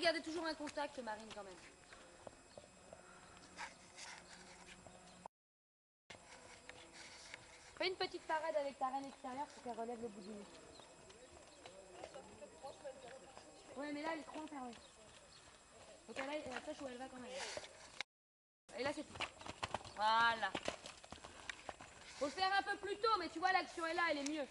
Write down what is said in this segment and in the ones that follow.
garder toujours un contact, Marine, quand même. Fais une petite parade avec ta reine extérieure pour qu'elle relève le bout du nez. Ouais, mais là, elle est trop enfermée. Donc là, elle sache où elle va quand même. Et là, c'est tout. Voilà. Faut le faire un peu plus tôt, mais tu vois, l'action est là, elle est mieux.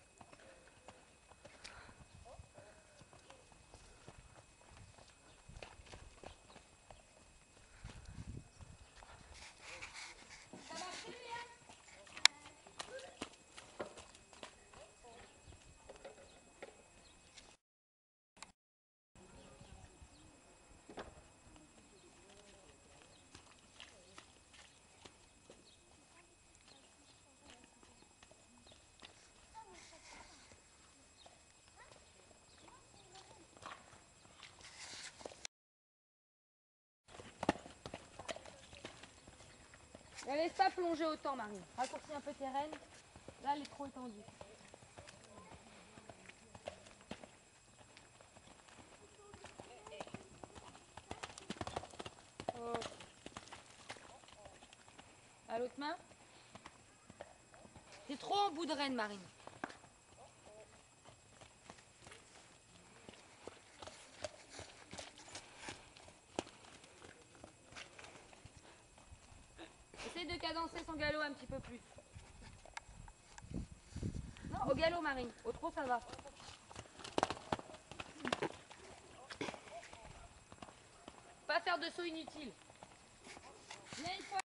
Ça marche bien. Ne laisse pas plonger autant, Marine. Raccourcis un peu tes rênes. Là, elle est trop étendue. Oh. À l'autre main. T'es trop en bout de reine, Marine. Essaye de cadencer son galop un petit peu plus. Non, au galop, Marine. Au trot, ça va. Pas faire de saut inutile. Viens une fois